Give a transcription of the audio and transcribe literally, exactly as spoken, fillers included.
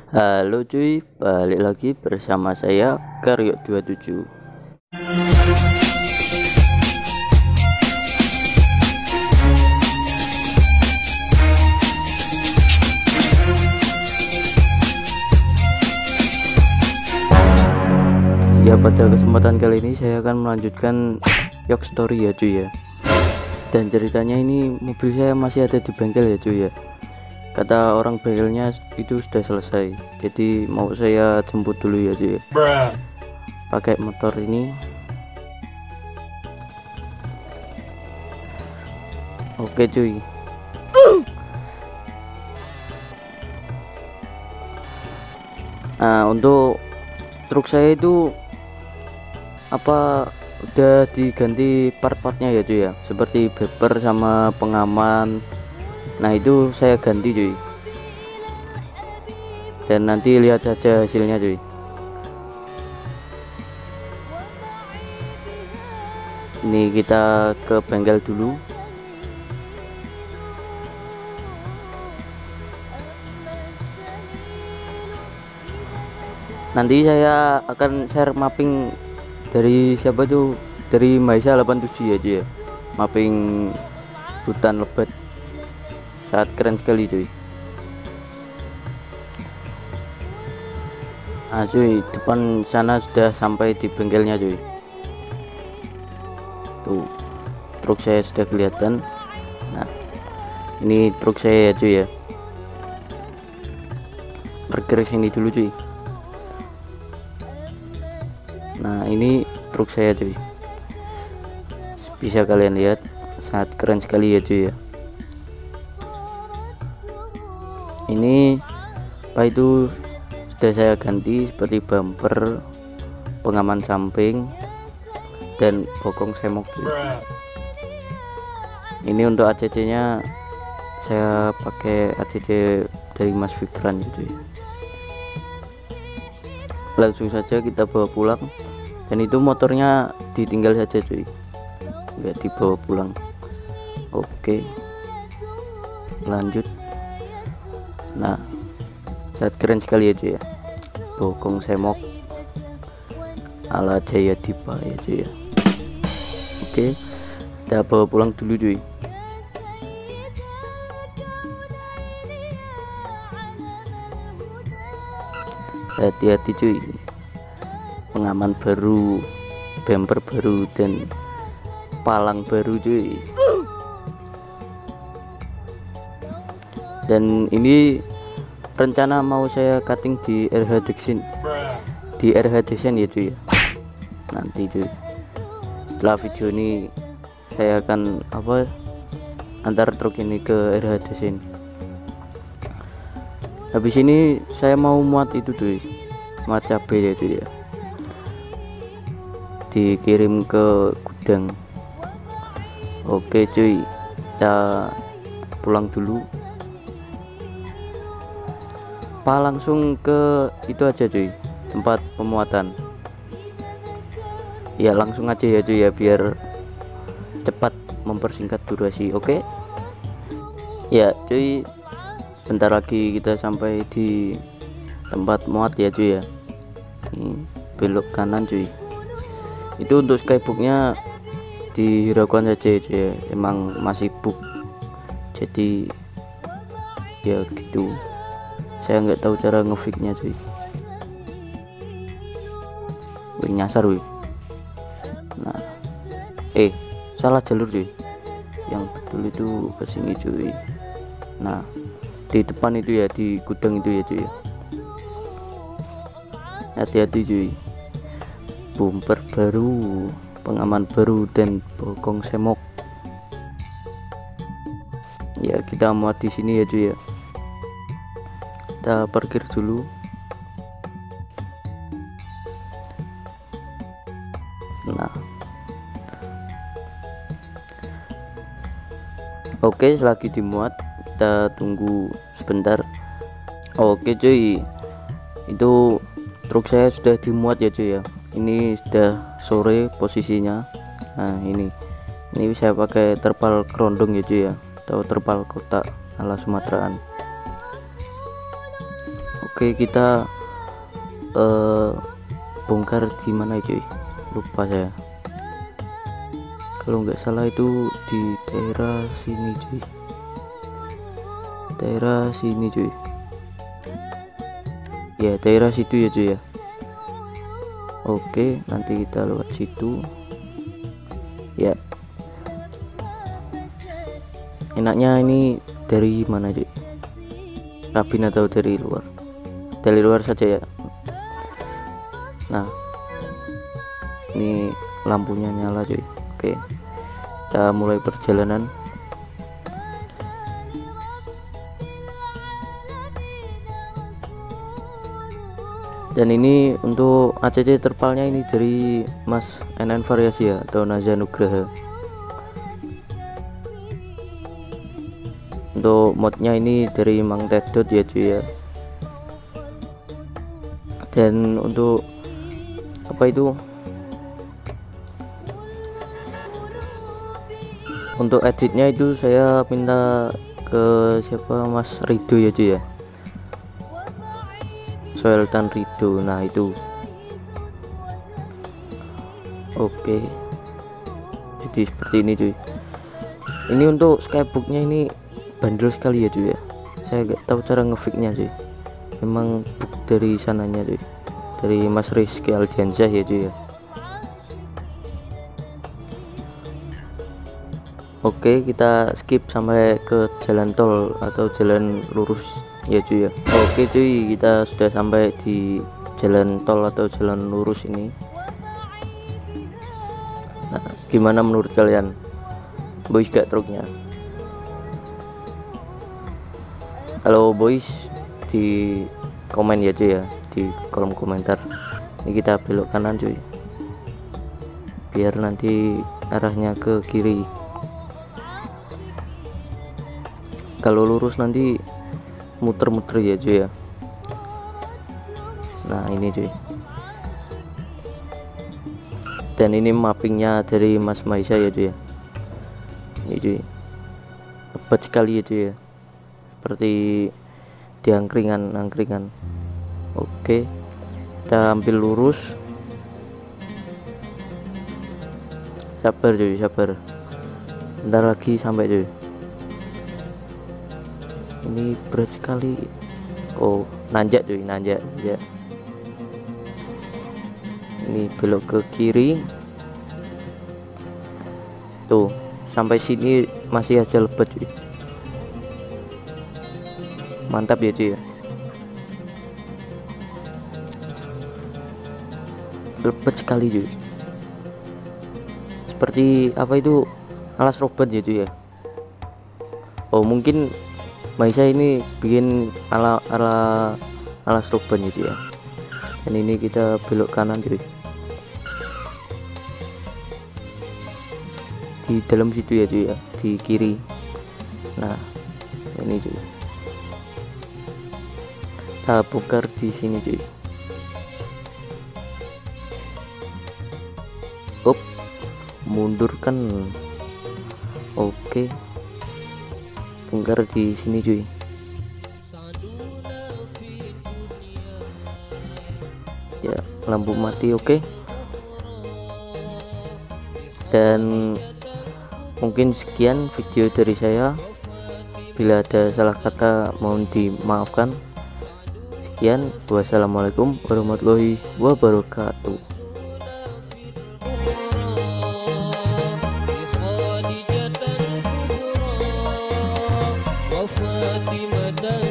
Halo cuy, balik lagi bersama saya Karyo dua puluh tujuh. Ya, pada kesempatan kali ini saya akan melanjutkan Yok Story ya cuy ya. Dan ceritanya ini mobil saya masih ada di bengkel ya cuy ya. Kata orang bengkelnya itu sudah selesai, jadi mau saya jemput dulu ya cuy ya. Pakai motor ini. Oke cuy. Nah, untuk truk saya itu apa udah diganti part-partnya ya cuy ya, seperti bumper sama pengaman. Nah itu saya ganti cuy, dan nanti lihat saja hasilnya cuy. Ini kita ke bengkel dulu. Nanti saya akan share mapping dari siapa tuh, dari Maisa delapan puluh tujuh ya cuy ya, mapping hutan lebat, saat keren sekali cuy. Nah cuy, depan sana sudah sampai di bengkelnya cuy. Tuh, truk saya sudah kelihatan. Nah ini truk saya ya cuy ya. Parkir sini dulu cuy. Nah ini truk saya cuy, bisa kalian lihat, sangat keren sekali ya cuy ya. Ini apa itu sudah saya ganti, seperti bumper, pengaman samping, dan bokong semok cuy. Ini untuk A C C nya saya pakai A C C dari Mas Fikran cuy. Langsung saja kita bawa pulang, dan itu motornya ditinggal saja cuy, nggak dibawa pulang. Oke, lanjut. Nah sangat keren sekali ya cuy ya, bokong semok ala Jaya Dipa ya cuy ya. Oke, kita bawa pulang dulu cuy. Hati-hati cuy, pengaman baru, bumper baru, dan palang baru cuy. Dan ini rencana mau saya cutting di R H Design, di R H Design ya cuy ya. Nanti cuy, setelah video ini saya akan apa antar truk ini ke R H Design. Habis ini saya mau muat itu cuy, muat cabai ya cuy ya, dikirim ke gudang. Oke cuy, kita pulang dulu. Apa langsung ke itu aja cuy, tempat pemuatan ya, langsung aja ya cuy ya, biar cepat mempersingkat durasi. Oke ya cuy, bentar lagi kita sampai di tempat muat ya cuy ya. Ini belok kanan cuy. Itu untuk skybooknya dihiraukan saja cuy ya, emang masih bug, jadi ya gitu. Saya nggak tahu cara ngefixnya cuy. Wih, nyasar wih. Nah eh salah jalur cuy, yang betul itu kesini cuy. Nah di depan itu ya, di gudang itu ya cuy ya. Hati-hati cuy, bumper baru, pengaman baru, dan bokong semok ya. Kita muat di sini ya cuy ya. Kita parkir dulu. Nah oke, selagi dimuat kita tunggu sebentar. Oke cuy, itu truk saya sudah dimuat ya cuy ya. Ini sudah sore posisinya. Nah ini ini saya pakai terpal kerondong ya cuy ya, atau terpal kotak ala Sumateraan. Oke, kita uh, bongkar di mana cuy, lupa saya. Kalau nggak salah itu di daerah sini cuy, daerah sini cuy, ya daerah situ ya cuy ya. Oke, nanti kita lewat situ ya. Enaknya ini dari mana cuy, kabin atau dari luar? Dari luar saja ya. Nah, ini lampunya nyala cuy. Oke, kita mulai perjalanan. Dan ini untuk A C C terpalnya ini dari Mas N N Variasi ya, atau Naza Nugraha. Untuk modnya ini dari Mang Tedot ya cuy ya. Dan untuk apa itu, untuk editnya itu saya minta ke siapa, Mas Rido ya cuy ya, Sultan Rido. Nah itu oke, jadi seperti ini cuy. Ini untuk sketchbooknya ini bandel sekali ya cuy ya, saya gak tahu cara ngefixnya cuy, memang book dari sananya cuy, dari Mas Rizky Aldiansyah ya cuy ya. Oke, kita skip sampai ke jalan tol atau jalan lurus ya cuy ya. Oke cuy, kita sudah sampai di jalan tol atau jalan lurus ini. Nah, gimana menurut kalian, boys gak truknya? Halo boys, di komen ya cuy ya, di kolom komentar. Ini kita belok kanan cuy, biar nanti arahnya ke kiri. Kalau lurus nanti muter-muter ya cuy ya. Nah ini cuy, dan ini mappingnya dari Mas Maisa ya cuy ya. Ini cuy, hebat sekali ya cuy ya, seperti di angkringan-angkringan. Oke, kita ambil lurus. Sabar cuy, sabar, bentar lagi sampai cuy. Ini berat sekali. Oh, nanjak cuy, nanjak, nanjak. Ini belok ke kiri. Tuh, sampai sini masih aja lebat cuy. Mantap ya cuy ya. Lebat sekali cuy. Seperti apa itu, alas robot ya cuy ya. Oh, mungkin Maisa ini bikin ala ala alas robot gitu ya. Dan ini kita belok kanan cuy, di dalam situ ya cuy ya, di kiri. Nah ini cuy, kita bongkar di sini cuy. Up, mundurkan. Oke, bongkar di sini cuy. Ya, lampu mati. Oke, dan mungkin sekian video dari saya. Bila ada salah kata mohon dimaafkan. Sekian, wassalamualaikum warahmatullahi wabarakatuh. Fatimah